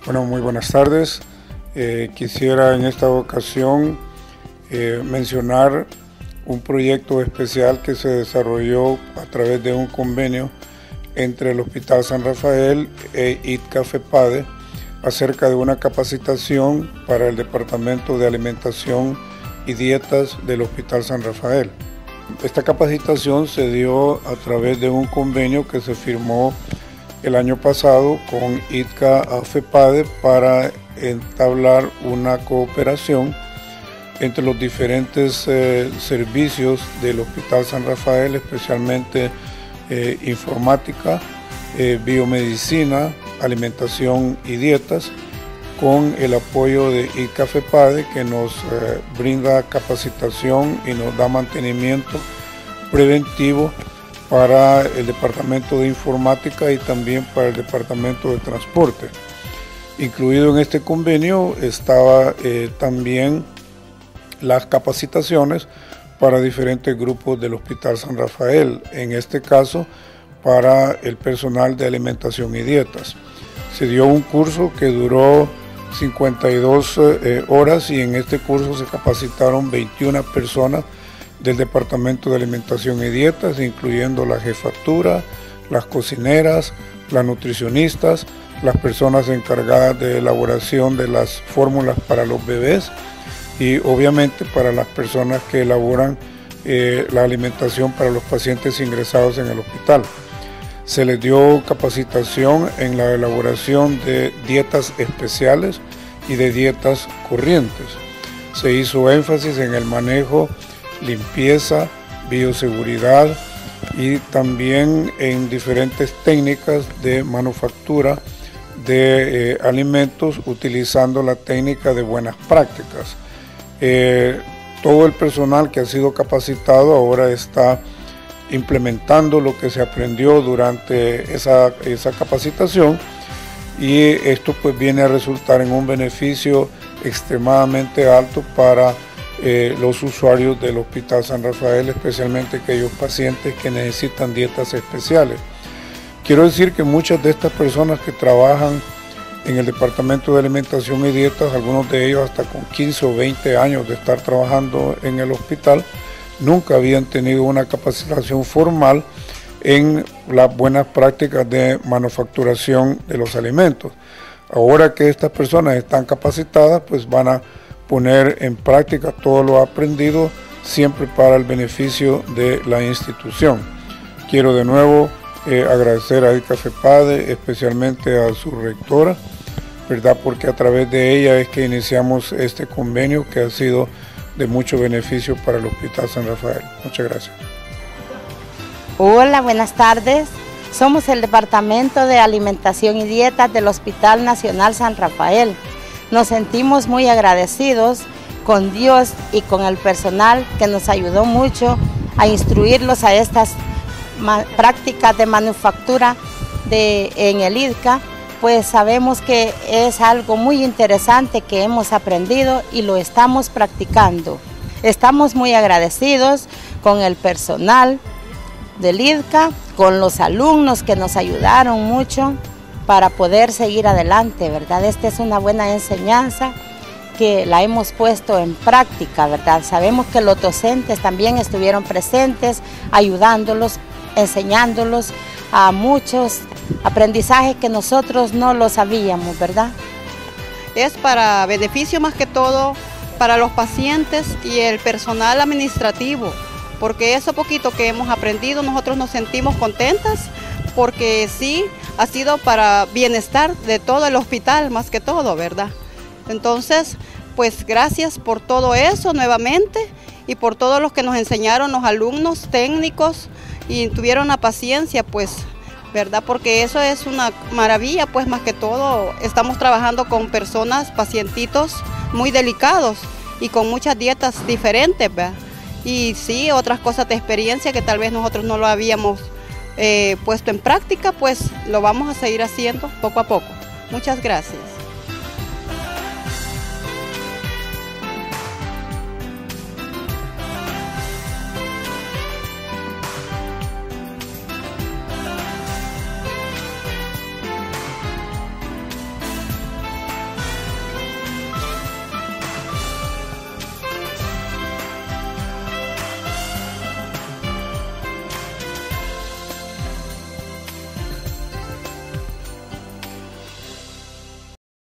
Bueno, muy buenas tardes. Quisiera en esta ocasión mencionar un proyecto especial que se desarrolló a través de un convenio entre el Hospital San Rafael e ITCA FEPADE acerca de una capacitación para el Departamento de Alimentación y Dietas del Hospital San Rafael. Esta capacitación se dio a través de un convenio que se firmó el año pasado con ITCA FEPADE para entablar una cooperación entre los diferentes servicios del Hospital San Rafael, especialmente informática, biomedicina, alimentación y dietas, con el apoyo de ITCA FEPADE, que nos brinda capacitación y nos da mantenimiento preventivo para el Departamento de Informática y también para el Departamento de Transporte. Incluido en este convenio estaba también las capacitaciones para diferentes grupos del Hospital San Rafael, en este caso para el personal de alimentación y dietas. Se dio un curso que duró 52 horas y en este curso se capacitaron 21 personas del Departamento de Alimentación y Dietas, incluyendo la jefatura, las cocineras, las nutricionistas, las personas encargadas de elaboración de las fórmulas para los bebés y obviamente para las personas que elaboran la alimentación para los pacientes ingresados en el hospital. Se les dio capacitación en la elaboración de dietas especiales y de dietas corrientes. Se hizo énfasis en el manejo, limpieza, bioseguridad y también en diferentes técnicas de manufactura de alimentos utilizando la técnica de buenas prácticas. Todo el personal que ha sido capacitado ahora está implementando lo que se aprendió durante esa capacitación y esto pues viene a resultar en un beneficio extremadamente alto para los usuarios del Hospital San Rafael, especialmente aquellos pacientes que necesitan dietas especiales. Quiero decir que muchas de estas personas que trabajan en el Departamento de Alimentación y Dietas, algunos de ellos hasta con 15 o 20 años de estar trabajando en el hospital, nunca habían tenido una capacitación formal en las buenas prácticas de manufacturación de los alimentos. Ahora que estas personas están capacitadas, pues van a poner en práctica todo lo aprendido, siempre para el beneficio de la institución. Quiero de nuevo agradecer a ITCA FEPADE, especialmente a su rectora, ¿verdad? Porque a través de ella es que iniciamos este convenio que ha sido de mucho beneficio para el Hospital San Rafael. Muchas gracias. Hola, buenas tardes. Somos el Departamento de Alimentación y Dietas del Hospital Nacional San Rafael. Nos sentimos muy agradecidos con Dios y con el personal que nos ayudó mucho a instruirlos a estas prácticas de manufactura en el ITCA, pues sabemos que es algo muy interesante que hemos aprendido y lo estamos practicando. Estamos muy agradecidos con el personal del ITCA, con los alumnos que nos ayudaron mucho para poder seguir adelante, ¿verdad? Esta es una buena enseñanza que la hemos puesto en práctica, ¿verdad? Sabemos que los docentes también estuvieron presentes, ayudándolos, enseñándolos a muchos aprendizajes que nosotros no lo sabíamos, ¿verdad? Es para beneficio más que todo para los pacientes y el personal administrativo, porque eso poquito que hemos aprendido nosotros nos sentimos contentas, porque sí ha sido para bienestar de todo el hospital más que todo, ¿verdad? Entonces, pues gracias por todo eso nuevamente y por todos los que nos enseñaron los alumnos técnicos y tuvieron la paciencia, pues, ¿verdad? Porque eso es una maravilla, pues más que todo estamos trabajando con personas, pacientitos muy delicados y con muchas dietas diferentes, ¿verdad? Y sí, otras cosas de experiencia que tal vez nosotros no lo habíamos puesto en práctica, pues lo vamos a seguir haciendo poco a poco. Muchas gracias.